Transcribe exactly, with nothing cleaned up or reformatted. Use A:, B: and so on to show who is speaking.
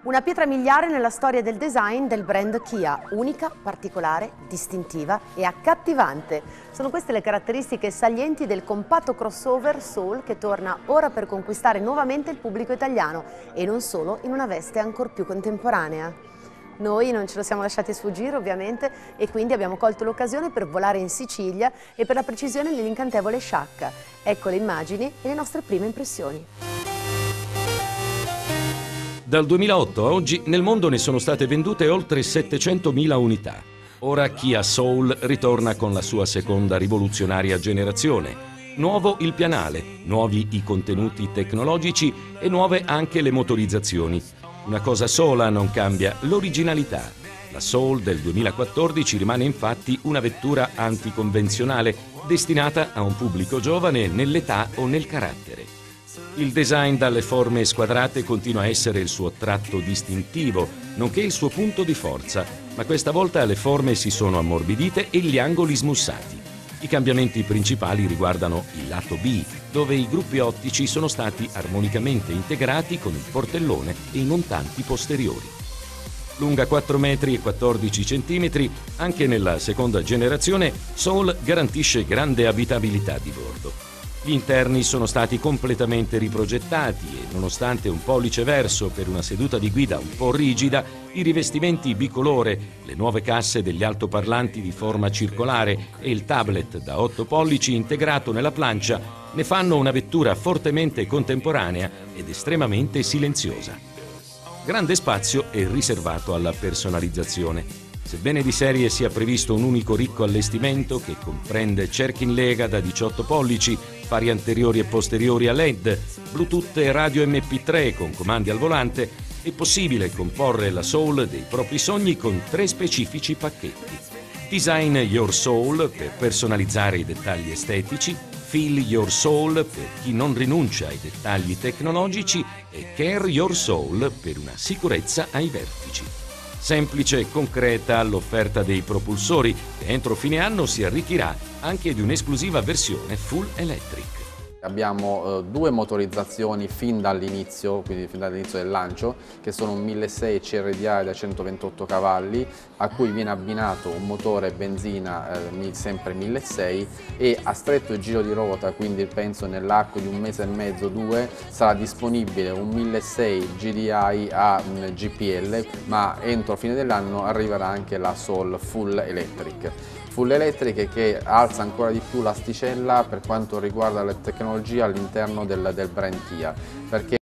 A: Una pietra miliare nella storia del design del brand Kia, unica, particolare, distintiva e accattivante. Sono queste le caratteristiche salienti del compatto crossover Soul che torna ora per conquistare nuovamente il pubblico italiano e non solo in una veste ancor più contemporanea. Noi non ce lo siamo lasciati sfuggire ovviamente e quindi abbiamo colto l'occasione per volare in Sicilia e per la precisione nell'incantevole Sciacca. Ecco le immagini e le nostre prime impressioni.
B: Dal duemilaotto a oggi nel mondo ne sono state vendute oltre settecentomila unità. Ora Kia Soul ritorna con la sua seconda rivoluzionaria generazione. Nuovo il pianale, nuovi i contenuti tecnologici e nuove anche le motorizzazioni. Una cosa sola non cambia, l'originalità. La Soul del duemilaquattordici rimane infatti una vettura anticonvenzionale destinata a un pubblico giovane nell'età o nel carattere. Il design dalle forme squadrate continua a essere il suo tratto distintivo, nonché il suo punto di forza, ma questa volta le forme si sono ammorbidite e gli angoli smussati. I cambiamenti principali riguardano il lato B, dove i gruppi ottici sono stati armonicamente integrati con il portellone e i montanti posteriori. Lunga quattro metri e quattordici centimetri, anche nella seconda generazione Soul garantisce grande abitabilità di bordo. Gli interni sono stati completamente riprogettati e, nonostante un pollice verso per una seduta di guida un po' rigida, i rivestimenti bicolore, le nuove casse degli altoparlanti di forma circolare e il tablet da otto pollici integrato nella plancia ne fanno una vettura fortemente contemporanea ed estremamente silenziosa. Grande spazio è riservato alla personalizzazione. Sebbene di serie sia previsto un unico ricco allestimento che comprende cerchi in lega da diciotto pollici, fari anteriori e posteriori a L E D, Bluetooth e radio M P tre con comandi al volante, è possibile comporre la Soul dei propri sogni con tre specifici pacchetti. Design Your Soul per personalizzare i dettagli estetici, Feel Your Soul per chi non rinuncia ai dettagli tecnologici e Care Your Soul per una sicurezza ai vertici. Semplice e concreta l'offerta dei propulsori che entro fine anno si arricchirà anche di un'esclusiva versione full electric.
C: Abbiamo eh, due motorizzazioni fin dall'inizio, quindi fin dall'inizio del lancio, che sono un milleseicento C R D I da centoventotto cavalli, a cui viene abbinato un motore benzina eh, sempre milleseicento e a stretto giro di ruota, quindi penso nell'arco di un mese e mezzo, due, sarà disponibile un milleseicento G D I a mh, G P L, ma entro fine dell'anno arriverà anche la Soul full electric. Full electric che alza ancora di più l'asticella per quanto riguarda la tecnologia all'interno del, del brand Kia, perché